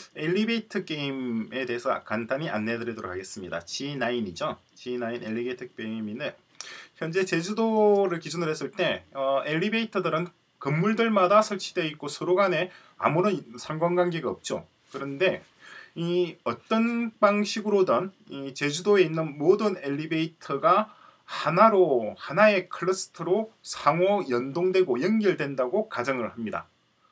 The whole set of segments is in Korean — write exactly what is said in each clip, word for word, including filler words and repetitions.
엘리베이터 게임에 대해서 간단히 안내드리도록 하겠습니다. 지 나인이죠. 지 나인 엘리베이터 게임인데 현재 제주도를 기준으로 했을 때 어, 엘리베이터들은 건물들마다 설치되어 있고 서로 간에 아무런 상관관계가 없죠. 그런데 이 어떤 방식으로든 이 제주도에 있는 모든 엘리베이터가 하나로 하나의 클러스터로 상호 연동되고 연결된다고 가정을 합니다.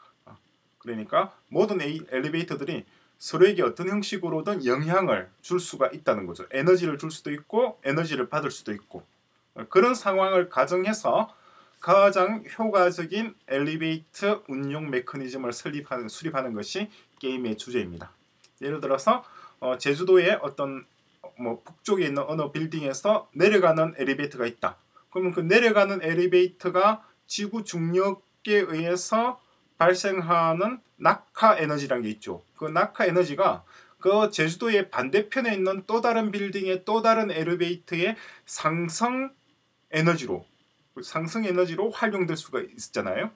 그러니까 모든 엘리베이터들이 서로에게 어떤 형식으로든 영향을 줄 수가 있다는 거죠. 에너지를 줄 수도 있고 에너지를 받을 수도 있고 그런 상황을 가정해서 가장 효과적인 엘리베이터 운용 메커니즘을 설립하는, 수립하는 것이 게임의 주제입니다. 예를 들어서 어, 제주도에 어떤 뭐 북쪽에 있는 어느 빌딩에서 내려가는 엘리베이터가 있다. 그러면 그 내려가는 엘리베이터가 지구 중력에 의해서 발생하는 낙하 에너지라는 게 있죠. 그 낙하 에너지가 그 제주도의 반대편에 있는 또 다른 빌딩의 또 다른 엘리베이터의 상승 에너지로 상승 에너지로 활용될 수가 있잖아요.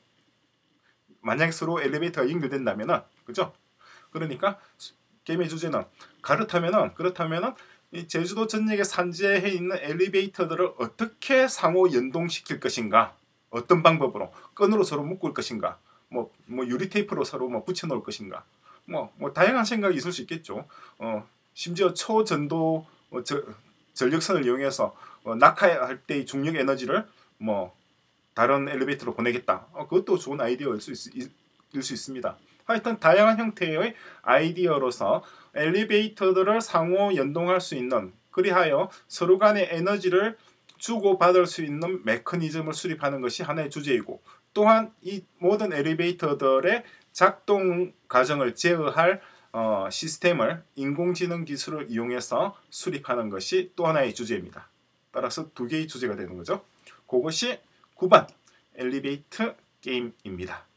만약에 서로 엘리베이터가 연결된다면은 그죠? 그러니까 게임의 주제는 그렇다면은 그렇다면은 이 제주도 전역의 산지에 있는 엘리베이터들을 어떻게 상호 연동시킬 것인가? 어떤 방법으로 끈으로 서로 묶을 것인가? 뭐, 뭐 유리 테이프로 서로 뭐 붙여 놓을 것인가? 뭐, 뭐 다양한 생각이 있을 수 있겠죠. 어, 심지어 초전도 어, 저, 전력선을 이용해서 어, 낙하할 때의 중력 에너지를 뭐 다른 엘리베이터로 보내겠다. 어, 그것도 좋은 아이디어일 수, 있, 일 수 있습니다. 하여튼 다양한 형태의 아이디어로서 엘리베이터들을 상호 연동할 수 있는, 그리하여 서로 간의 에너지를 주고받을 수 있는 메커니즘을 수립하는 것이 하나의 주제이고, 또한 이 모든 엘리베이터들의 작동 과정을 제어할 어, 시스템을 인공지능 기술을 이용해서 수립하는 것이 또 하나의 주제입니다. 따라서 두 개의 주제가 되는 거죠. 그것이 구 번 엘리베이터 게임입니다.